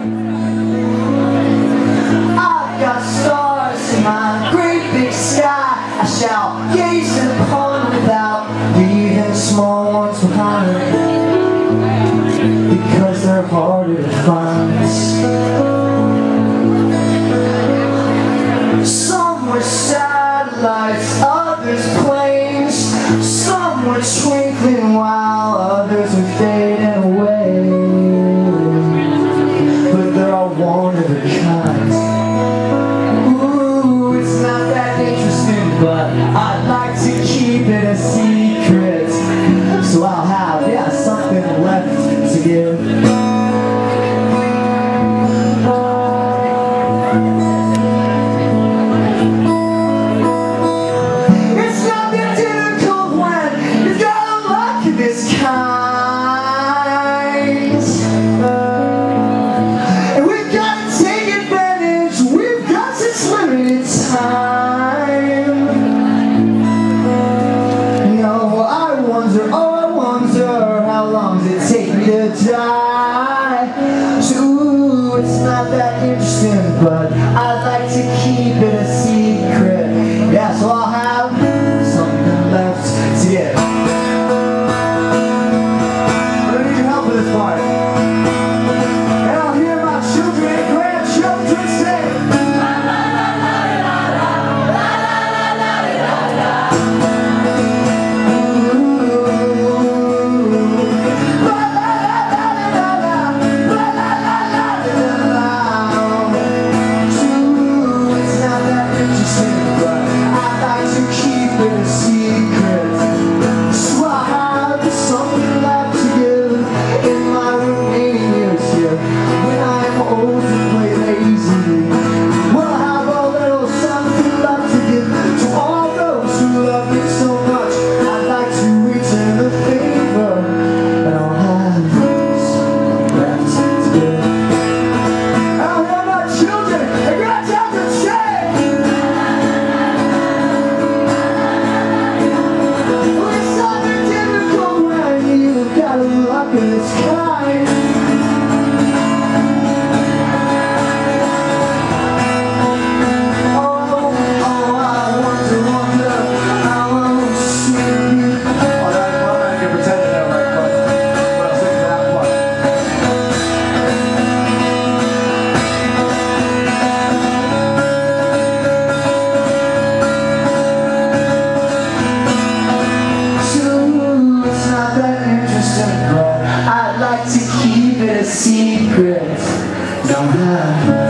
I've got stars in my great big sky. I shall gaze upon without leaving small ones behind, because they're harder to find. Some were satellites, others planes. Some were twinkling while others were fading away. But they're all one of a kind. Ooh, it's not that interesting, but I'd like to keep it a secret. So I'll have, something left to give. Die. So it's not that interesting, but I'd like to keep it a secret. Yeah, so I'll have something left to give. I'm gonna need your help with this part. And I'll hear my children and grandchildren say, la la la la la la la la la la la. I'd like to keep it a secret. Don't have